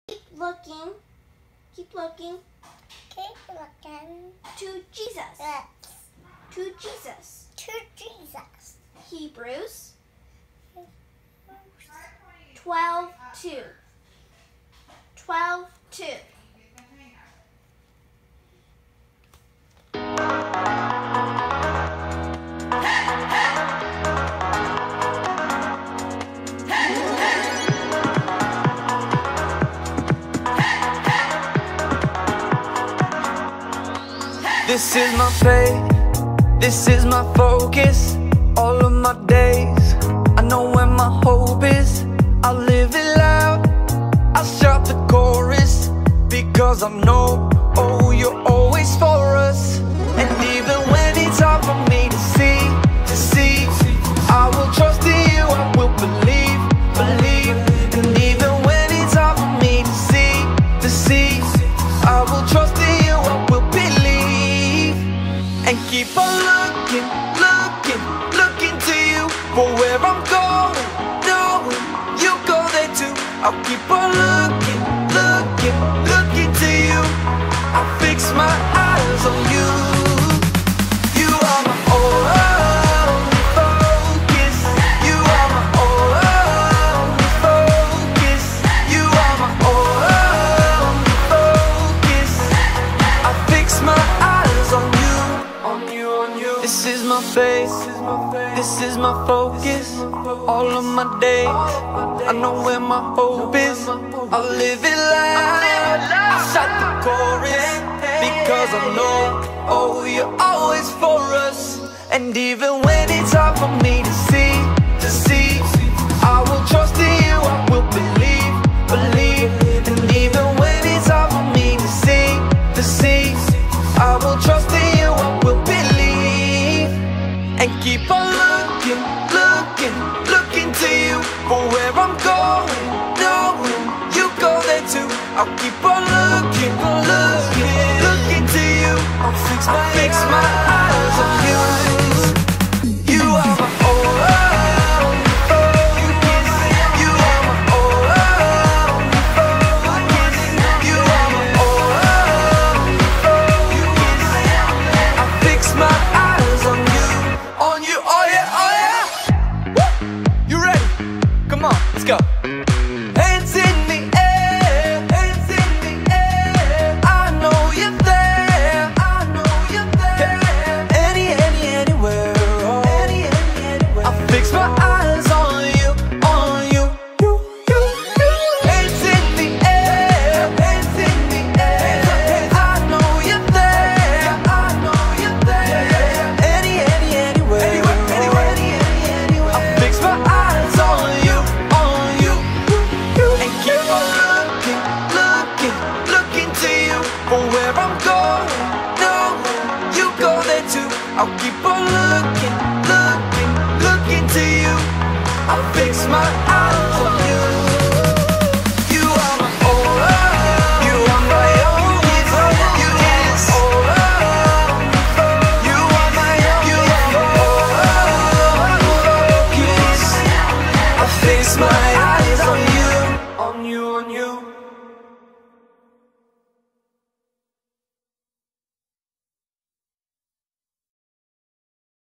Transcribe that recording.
Keep looking. Keep looking. Keep looking. To Jesus. Yes. To Jesus. To Jesus. Hebrews 12:2. 12:2. This is my faith, this is my focus. All of my days, I know where my hope is. I'll live it loud, I'll shout the chorus, because I know, oh, you're always for us. And even when it's hard for me to see, I will trust in you, I will believe. And even when it's hard for me to see, I will trust in you, I will believe. And keep on looking to you for where I'm going, knowing you go there too. I'll keep on looking to you. I fix my eyes on you. You are my only focus. You are my only focus. You are my only focus. I fix my eyes on you. This is my faith, this is my focus. All of my days, I know where my hope is. I'll live it loud, I'll shout the chorus, because I know, oh, you're always for us. And even when it's hard for me to see, I will trust in you, I will believe. And even when it's hard for me to see, I will trust in you, I will believe. And keep on looking to you for where I'm going, knowing you go there too. I'll keep on looking to you. I'll fix my eyes on you. You are my only focus. You are my only focus. You are my only focus. I fix my eyes on you, oh yeah, oh yeah. Woo! You ready? Come on, let's go. Hands in the air, hands in the air. I know you're there, I know you're there. Anywhere, oh. Anywhere. I fix my eyes on you, you. Hands in the air, hands in the air. I know you're there, I know you're there. Anywhere, I fix my eyes on you, and keep on looking to you for where I'm going, knowing you go there too. I'll keep on looking to you. I'll fix my eyes on you. You are my only, you are my only focus. You are my only focus. I fix my